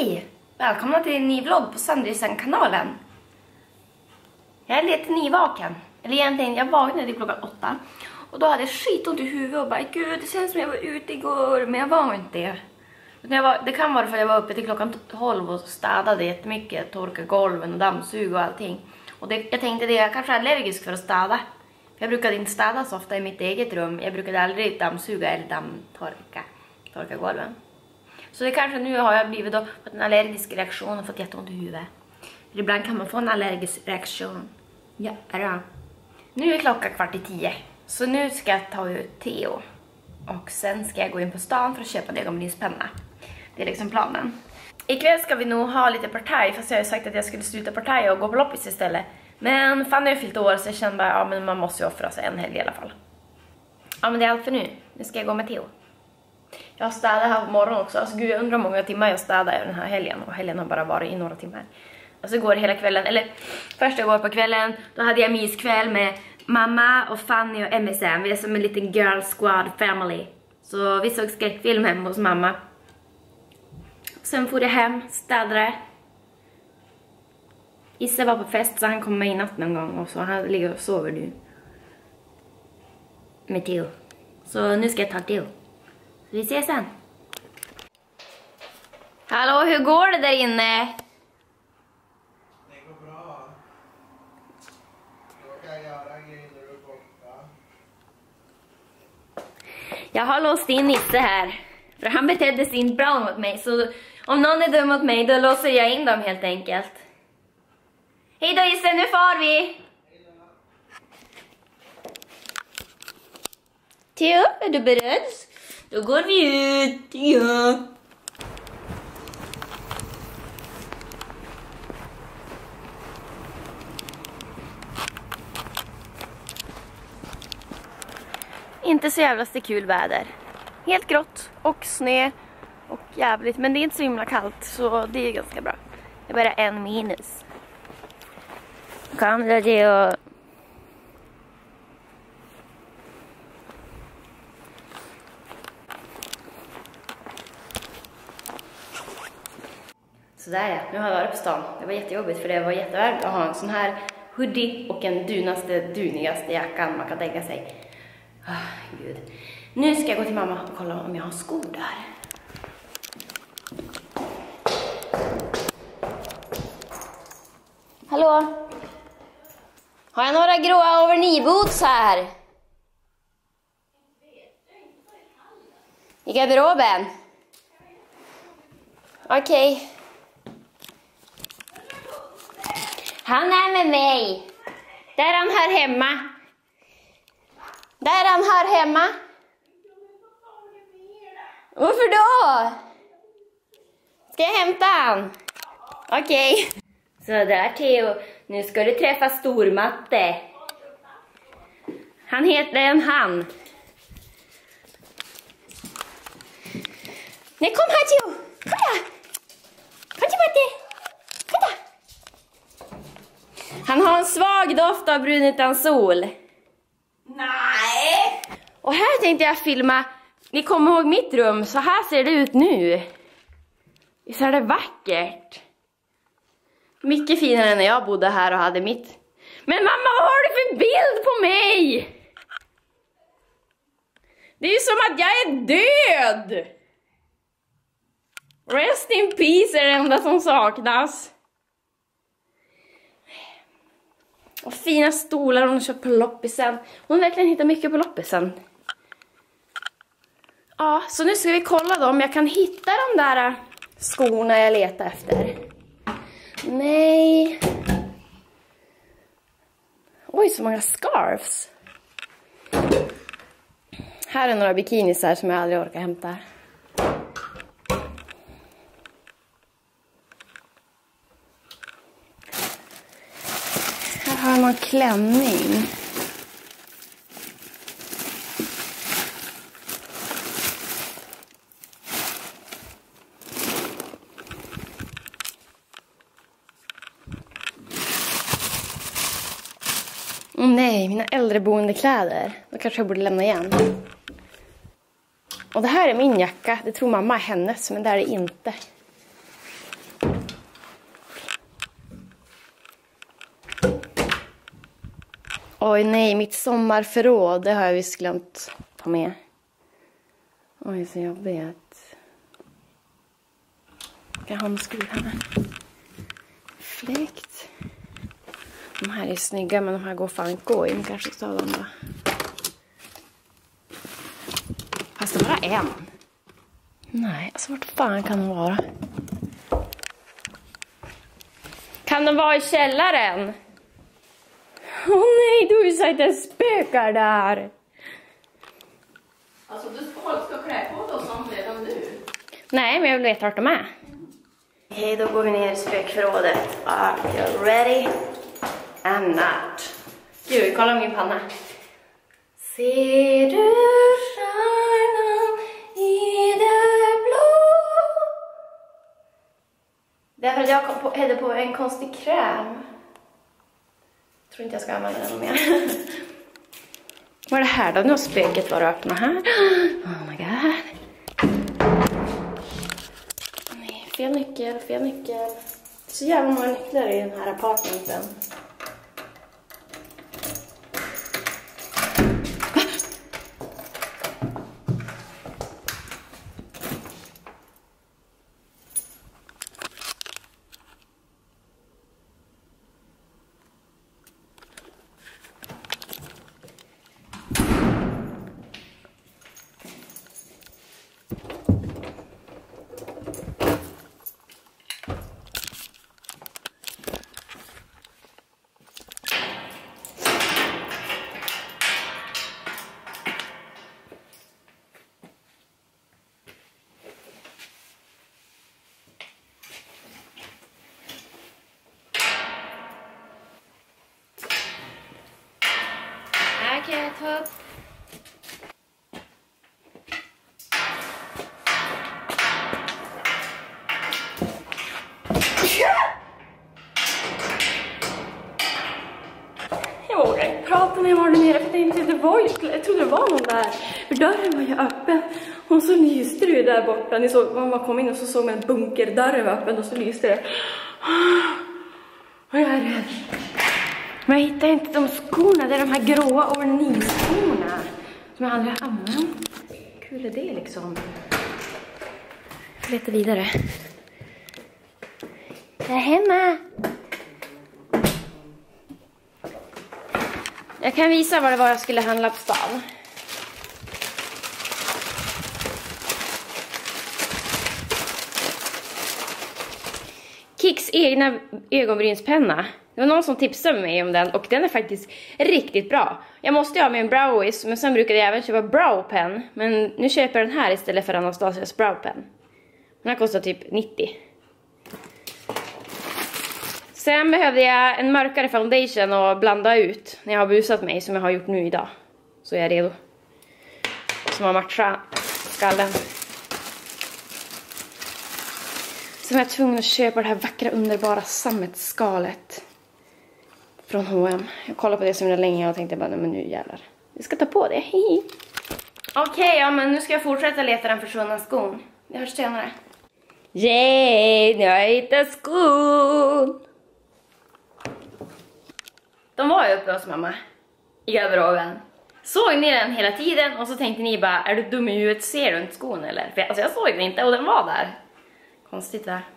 Hej! Välkomna till en ny vlogg på Sandrisen-kanalen. Jag är lite nyvaken. Eller egentligen, jag vaknade klockan 8. Och då hade jag skitont i huvudet och bara, gud, det känns som jag var ute igår. Men jag var inte det. Det kan vara för att jag var uppe till klockan 12 och städade jättemycket. Torka golven och dammsuga och allting. Och jag tänkte jag kanske är allergisk för att städa. Jag brukade inte städa så ofta i mitt eget rum. Jag brukade aldrig dammsuga eller torka golven. Så det kanske nu har jag blivit då fått en allergisk reaktion och fått jätteont i huvudet. För ibland kan man få en allergisk reaktion. Ja, bra. Nu är klockan 9:15. Så nu ska jag ta ut Theo. Och sen ska jag gå in på stan för att köpa en ögonbrynspenna. Det är liksom planen. Ikväll ska vi nog ha lite partaj. Fast jag har ju sagt att jag skulle sluta partaj och gå på loppis istället. Men fan, jag har fyllt år så jag kände bara, ja men man måste ju offra sig en helg i alla fall. Ja men det är allt för nu. Nu ska jag gå med Theo. Jag städade här på morgonen också. Alltså gud, jag undrar hur många timmar jag städade den här helgen. Och helgen har bara varit i några timmar. Och så går det hela kvällen. Eller först jag går på kvällen. Då hade jag myskväll med mamma och Fanny och MSM. Vi är som en liten girl squad family. Så vi såg skräckfilm hemma hos mamma. Sen får jag hem, städade. Isse var på fest så han kom med i natt någon gång. Och så han ligger och sover nu. Med Theo. Så nu ska jag ta Theo. Vi ses sen. Hallå, hur går det där inne? Det går bra. Jag kan göra grejer när du är borta. Jag har låst in Nisse här. För han betedde sig inte bra mot mig. Så om någon är dum mot mig, då låser jag in dem helt enkelt. Hej då Isse, nu far vi! Theo, är du beredd? Då går vi ut, ja. Inte så jävla kul väder. Helt grått och snö och jävligt. Men det är inte så himla kallt så det är ganska bra. Det är bara 1 minus. Kan det och... Sådär ja, nu har jag varit på stan. Det var jättejobbigt för det var jättevarmt att ha en sån här hoodie och en dunigaste jackan man kan tänka sig. Gud. Nu ska jag gå till mamma och kolla om jag har skor där. Hallå? Har jag några gråa overknee-boots här? I garderoben? Okej. Han är med mig. Där han hör hemma. Där han hör hemma. Varför då? Ska jag hämta han? Okej. Så där Theo. Nu ska du träffa Stormatte. Han heter en han. Nej, kom här Theo. Kom här. Kom till Matte. Kom där. Han har en svag doft av brun utan sol. Nej! Och här tänkte jag filma. Ni kommer ihåg mitt rum. Så här ser det ut nu. Visst är det vackert? Mycket finare än när jag bodde här och hade mitt. Men mamma, vad har du för bild på mig? Det är ju som att jag är död. Rest in peace är det enda som saknas. Och fina stolar hon köpt på loppisen. Hon verkligen hittar mycket på loppisen. Ja, så nu ska vi kolla då om jag kan hitta de där skorna jag letar efter. Nej. Oj, så många scarves. Här är några bikinisar som jag aldrig orkar hämta. Här har man klänning. Nej, mina äldreboendekläder. Då kanske jag borde lämna igen. Och det här är min jacka. Det tror mamma är hennes, men det är det inte. Oj nej, mitt sommarförråd, det har jag visst glömt ta med. Oj, så jobbigt. Jag har handskruv här. Fläkt. De här är snygga, men de här går fan inte gå in. Kanske ta dem då. Fast det bara en. Nej, alltså vart fan kan de vara? Kan de vara i källaren? Åh nej, du har ju sagt att det spökar där. Alltså du ska klä på dig som redan du. Nej, men jag vill veta vart de är. Okej, då går vi ner i spökförrådet. Are you ready? I'm not. Gud, kolla min panna. Ser du stjärnan i det blå? Därför att jag hade på en konstig kräm. Jag tror inte jag ska använda den mer. Vad är det här då? Nu har spöket varit öppna här. Oh my god. Nej, fel nyckel. Så jävla många nycklar i den här apartmenten. Kan jag ta upp? Jag vågar inte prata när jag var där nere för jag trodde det var någon där. För dörren var ju öppen och så lyste det ju där borta. Ni såg, man kom in och så såg man en bunker, dörren var öppen och så lyste det. Och jag är rädd. Men jag hittar inte de skorna, det är de här gråa orniskorna som jag aldrig har använt. Kul är det liksom. Jag letar vidare. Jag är hemma. Jag kan visa vad det var jag skulle handla på stan. Kicks egna ögonbrynspenna. Det var någon som tipsade mig om den och den är faktiskt riktigt bra. Jag måste ju ha min browies, men sen brukade jag även köpa browpen. Men nu köper jag den här istället för Anastasias browpen. Den här kostar typ 90. Sen behövde jag en mörkare foundation och blanda ut när jag har busat mig som jag har gjort nu idag. Så är jag redo. Som har matchat skallen. Sen var jag tvungen att köpa det här vackra underbara sammetsskalet. Från H&M. Jag kollade på det så länge och tänkte bara, nej men nu jävlar. Vi ska ta på det. Okej, ja men nu ska jag fortsätta leta den försvunna skon. Vi hörs senare. Yay, nu har jag hittat skon. De var ju uppe hos mamma. I garderoben. Såg ni den hela tiden och så tänkte ni bara, är du dum i huvudet? Ser du inte skon eller? För alltså jag såg den inte och den var där. Konstigt va?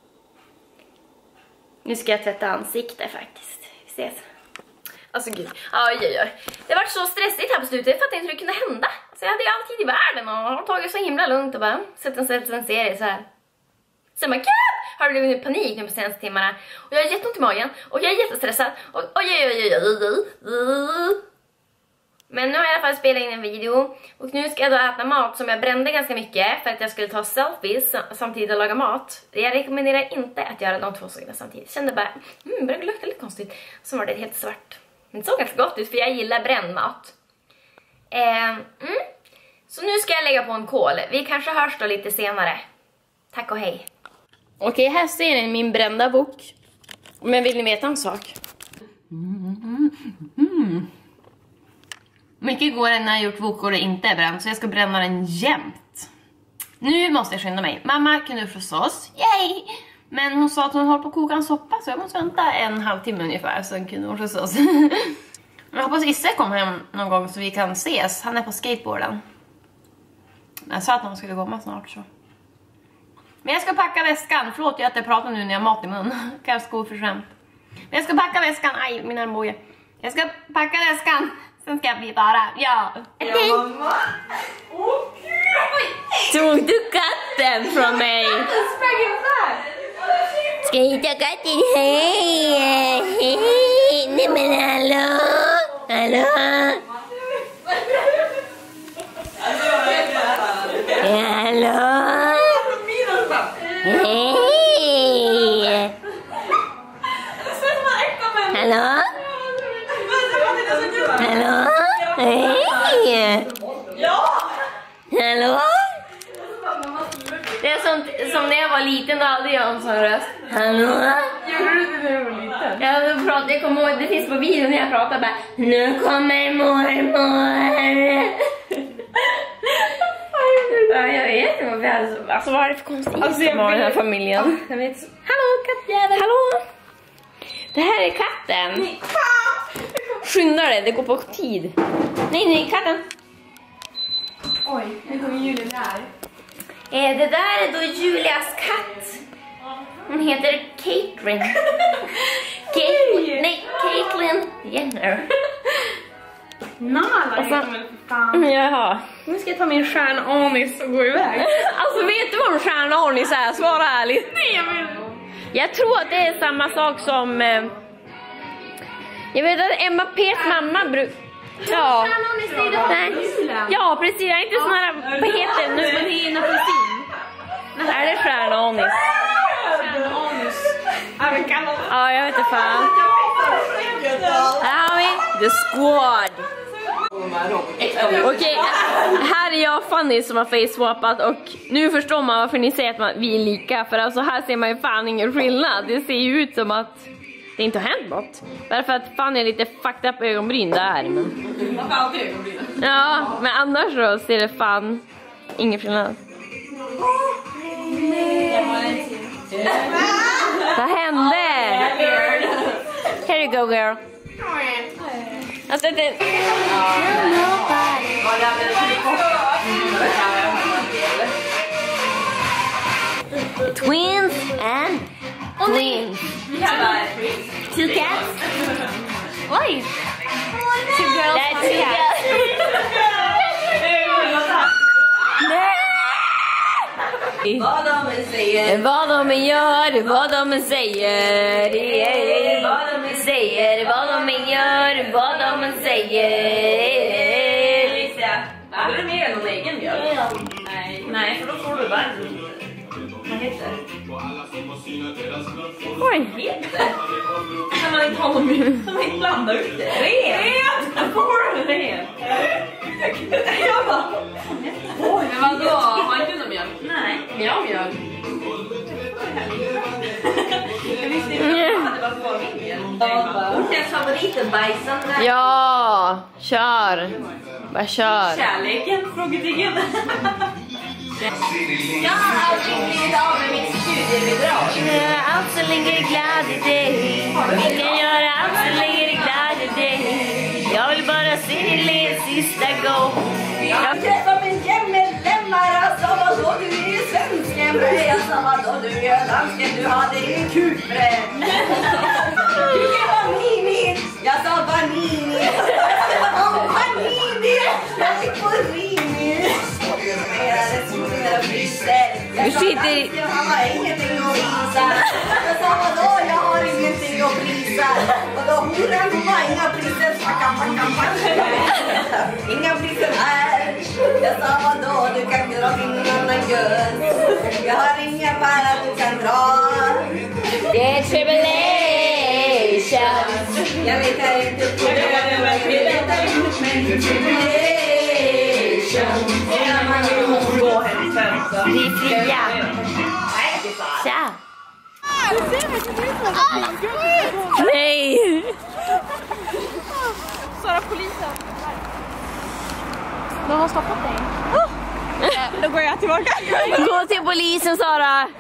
Nu ska jag tvätta ansiktet faktiskt. Vi ses. Alltså gud, oj. Det var så stressigt här på slutet. Jag fattade inte hur det kunde hända. Så jag hade ju all tid i världen och har tagit så himla lugnt och bara sett en serie så här. Sen bara, har det blivit panik nu på senaste timmarna. Och jag har jätteont i magen och jag är jättestressad. Och men nu har jag i alla fall spelat in en video. Och nu ska jag då äta mat som jag brände ganska mycket för att jag skulle ta selfies samtidigt och laga mat. Jag rekommenderar inte att göra de två sakerna samtidigt. Jag kände bara, det började lukta lite konstigt. Så var det helt svart. Men det såg ganska gott ut för jag gillar bränd mat. Så nu ska jag lägga på en kol. Vi kanske hörs då lite senare. Tack och hej. Okej, här ser ni min brända bok. Men vill ni veta en sak? Mycket går när jag gjort vokor och inte är bränd, så jag ska bränna den jämt. Nu måste jag skynda mig. Mamma kunde förstås, yay! Men hon sa att hon håller på att koka en soppa, så jag måste vänta en halvtimme ungefär, så kunde hon förstås. Jag hoppas Isse kommer hem någon gång så vi kan ses. Han är på skateboarden. Jag sa att de skulle komma snart så. Men jag ska packa väskan. Förlåt att jag pratar nu när jag har mat i mun. Kanske gå för skämt. Men jag ska packa väskan. Aj, min armbåge. Jag ska packa väskan. Sen ska jag bli bara. Ja. Ja, mamma. Åh, gud. Tog du katten från mig? Ska jag hitta katten? Hej. Nej men hallå. Hallå. Hallå. Hej. Hallå. Hallå. Hej. Hallå. Det är som när jag var liten, då hade jag en sån röst. Hallå. Gjorde du det när du var liten? Jag kommer ihåg, det finns på videon när jag pratar bara. Nu kommer mormor. Ja, jag vet inte vad vi hade. Alltså vad är det för konstigt alltså, som har den här familjen? Jag vet. Hallå kattjävel. Hallå. Det här är katten. Nej. Skynda dig, det går på tid. Nej, katten. Oj, nu kommer Julia där. Det där är då Julias katt. Hon heter Caitlyn. Caitlyn Jenner. Nala heter väl för fan. Jaha. Nu ska jag ta min stjärnanis och gå iväg. Alltså vet du vad en stjärnanis är? Svara ärligt. Nej, jag vill. Jag tror att det är samma sak som... jag vet att Emma P's mamma ja. Ja, precis. Jag är inte sån här... Vad heter det nu? Men det är en apelsin. Är det stjärnanis? Stjärnanis. Ja, jag vet inte fan. Här har vi The Squad. Okej, här är jag Fanny som har face-swapat och nu förstår man varför ni säger att vi är lika. För alltså här ser man ju fan ingen skillnad. Det ser ju ut som att det inte har hänt något. Därför att Fanny är lite fucked up ögonbryn där. Men... Man får alltid ögonbryn. Ja, men annars så ser det fan ingen skillnad. Vad hände? Here you go girl. Alltså det... Twins and twins. Two cats. Oj. Two girls. That's two girls. Vad de säger. Vad de gör, vad de säger. Vad de säger, vad de gör, vad de säger. Är det mer än någon egen mjölk? Nej, för då får du varm. Vad heter det? Oj. Kan man inte ha någon mjölk? Kan man inte blanda ut det? Rent! Jag får det rent. Jag bara... Oj, men vadå? Har inte någon mjölk? Nej, men jag har mjölk. Jag visste inte att det var kvar min mjölk. Ortens favoriten bajsan. Ja, kör. Bara kör. Kärleken, frågetecken. Jag har aldrig blivit av med mitt studiebidrag. Allt så länge är glad i dig. Vi kan göra allt så länge är glad i dig. Jag vill bara se dig le sista gång. Jag träffade min gämmedlemmar. Jag sa vadå du är svensken. Jag sa vadå du är dansken. Du hade ju kukbredd. Vilken var mini? Jag sa vanini. Vanini. Jag fick på rini. Du sitter... Jag har ingenting att visa. Jag sa vadå? Jag har ingenting att prisa. Vadå? Horan har inga priser. Inga priser här. Jag sa vadå? Du kan dra till någon annan gös. Jag har inga para du kan dra. Det är tribulation. Jag vet inte på det. Jag vet inte men tribulation. Vi är fria. Tja. Nej. Sara, polisen. De har stoppat dig. Då går jag tillbaka. Gå till polisen, Sara.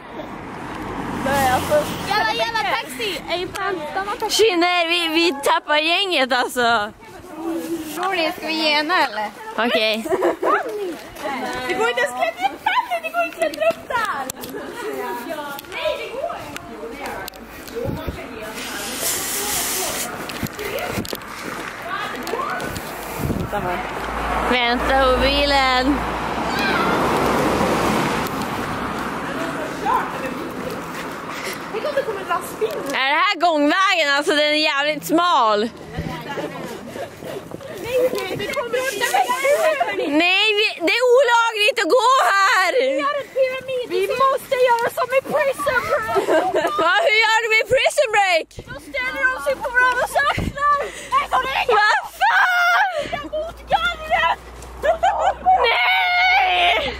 Jävla taxi. Ej, fan. Tjejer, vi tappar gänget alltså. Tror ni, ska vi ge henne eller? Okej. Det går inte att klättra upp där! Det går inte att klättra upp där! Nej, det går! Vänta på bilen. Tänk om det kommer en lastbil. Är det här gångvägen? Alltså den är jävligt smal. Nej, det kommer inte. Nej, det är olagligt att gå här. Vi måste göra som i Prison Break. Va, hur gör du med Prison Break? Då ställer de sig på varandras axlar. Vad fan? Mot gallret. Nej!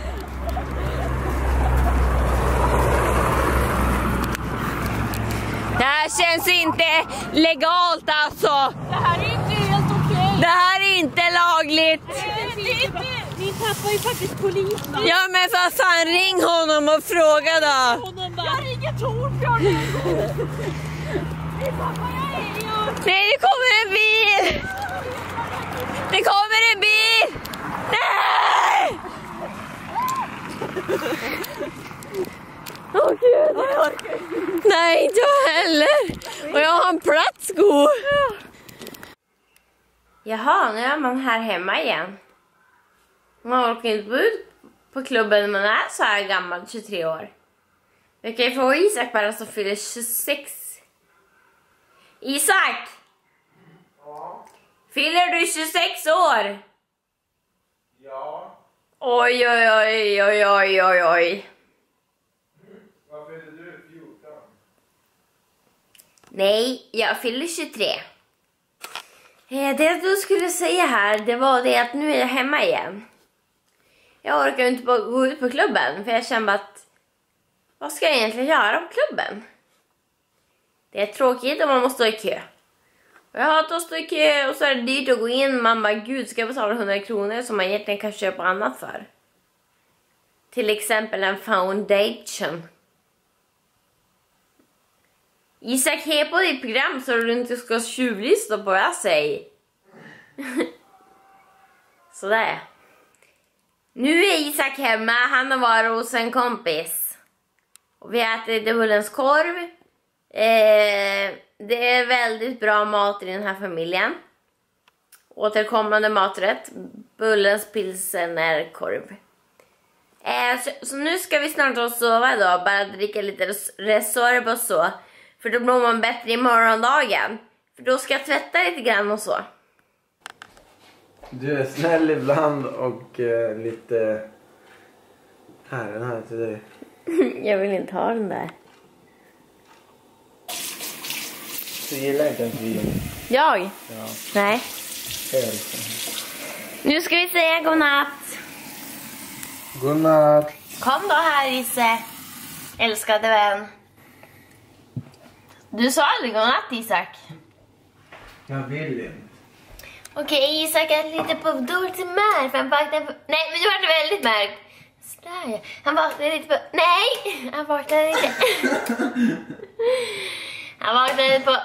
Det här känns inte legalt alltså. Det här är inte helt okej. Det här är inte lagligt. Ni tappar ju faktiskt polisen. Ja men vad fan, ring honom och fråga då. Jag ringer Torbjörn. Nej, det kommer en bil. Det kommer en bil. Nej! Åh gud, jag orkar inte. Nej, inte jag heller. Och jag har en platt sko. Jaha, nu är man här hemma igen. Man orkar inte gå ut på klubben när man är så här gammal, 23 år. Jag kan ju få Isak bara som fyller 26. Isak! Ja. Fyller du 26 år? Ja. Oj, oj, oj, oj, oj, oj, oj. Varför är du 14? Nej, jag fyller 23. Det du skulle säga här, det var det att nu är jag hemma igen. Jag orkar inte bara gå ut på klubben, för jag känner att vad ska jag egentligen göra på klubben? Det är tråkigt om man måste stå i kö. Och jag hatar att stå i kö och så är det dyrt att gå in. Man bara, gud, ska jag betala 100 kronor som man egentligen kan köpa annat för? Till exempel en foundation. Isak, he på ditt program så du inte ska tjuvlyssna på vad jag säger. Sådär. Nu är Isak hemma, han har varit hos en kompis. Och vi äter Bullens korv. Det är väldigt bra mat i den här familjen. Återkommande maträtt. Bullens pilsner korv. Så nu ska vi snart och sova då. Bara dricka lite Resorb och så. För då blir man bättre i morgondagen. För då ska jag tvätta lite grann och så. Du är snäll ibland och lite... Här, den här till dig. Jag vill inte ha den där. Du gillar inte en vin? Jag? Ja. Nej. Nu ska vi säga godnatt. Godnatt. Kom då här, Isse. Älskade vän. Du sa aldrig godnatt, Isak. Jag vill inte. Okej, Isak är lite på dåligt humör. För han vaknade på... Nej, men du var väldigt märkt. Sådär. Han vaknade lite på... Nej! Han vaknade lite... Han vaknade på...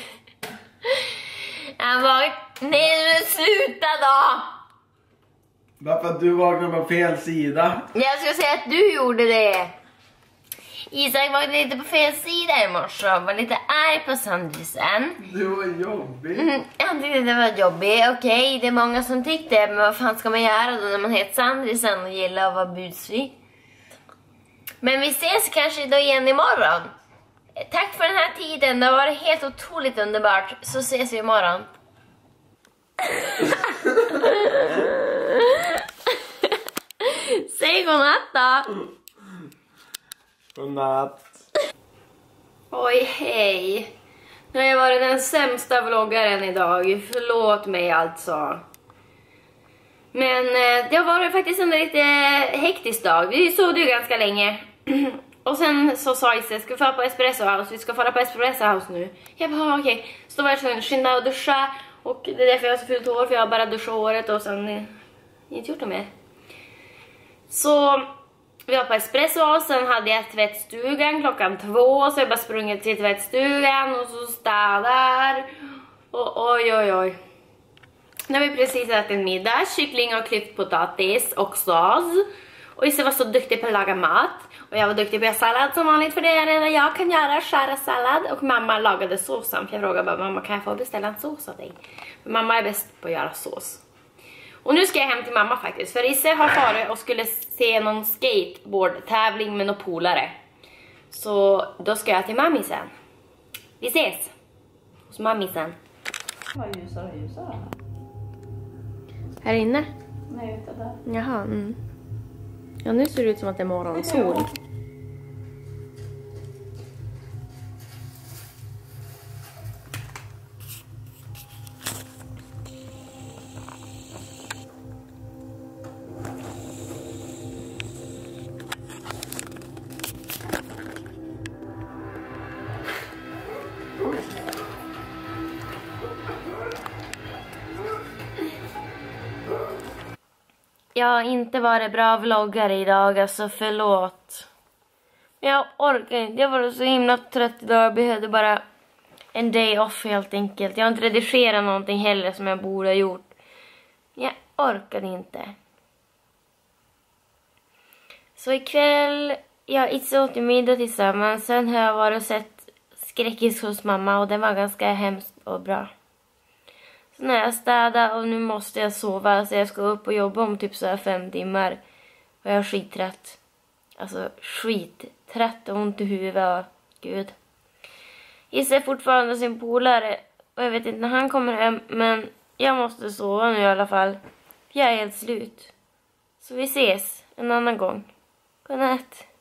Han vaknade... Nej, men sluta då! Varför att du vaknade på fel sida? Jag skulle säga att du gjorde det. Isak var lite på fel sida i morse och var lite arg på Sandrisen. Du var jobbig. Han tyckte det var jobbigt. Okej, det är många som tyckte det. Men vad fan ska man göra då när man heter Sandrisen och gillar att vara busfri? Men vi ses kanske då igen imorgon. Tack för den här tiden. Det har varit helt otroligt underbart. Så ses vi imorgon. Säg godnatt då. Godnatt. Oj, hej. Nu har jag varit den sämsta vloggaren idag. Förlåt mig alltså. Men det har varit faktiskt en lite hektisk dag. Vi sov ju ganska länge. Och sen så sa Isse, ska vi fara på Espresso House? Vi ska fara på Espresso House nu. Jag bara, okej. Så var jag tvungen att skynda och duscha. Och det är därför jag har så fult hår. För jag har bara duschat håret och sen inte gjort det mer. Så vi var på Espresso House. Sen hade jag tvättstugan klockan 2. Så jag bara sprungit till tvättstugan och så städar. Och oj oj oj. Nu har vi precis ätit en middag, kyckling och klippt potatis och sås. Och Isse var så duktig på att laga mat. Och jag var duktig på att göra sallad som vanligt, för det är det enda jag kan göra, skära sallad. Och mamma lagade såsen, för jag frågade bara, mamma kan jag få beställa en sås av dig? Men mamma är bäst på att göra sås. Och nu ska jag hem till mamma faktiskt, för Isse har farit och skulle se någon skateboardtävling med några polare. Så då ska jag till mammi sen. Vi ses hos mammi sen. Vad ljusare. Här inne? Nej, ute där. Jaha, Ja, nu ser det ut som att det är morgonsol. Jag har inte varit bra vloggare idag, alltså förlåt. Men jag orkar inte, jag var så himla trött idag. Jag behövde bara en day off helt enkelt. Jag har inte redigerat någonting heller som jag borde ha gjort. Jag orkade inte. Så ikväll, jag åt middag tillsammans. Sen har jag varit och sett Skräckis hos mamma och det var ganska hemskt och bra. Så när jag städar och nu måste jag sova, så jag ska upp och jobba om typ så här 5 timmar. Och jag är skittrött. Alltså skittrött och ont i huvudet och gud. Isse är fortfarande sin polare och jag vet inte när han kommer hem, men jag måste sova nu i alla fall. Jag är helt slut. Så vi ses en annan gång. Godnatt.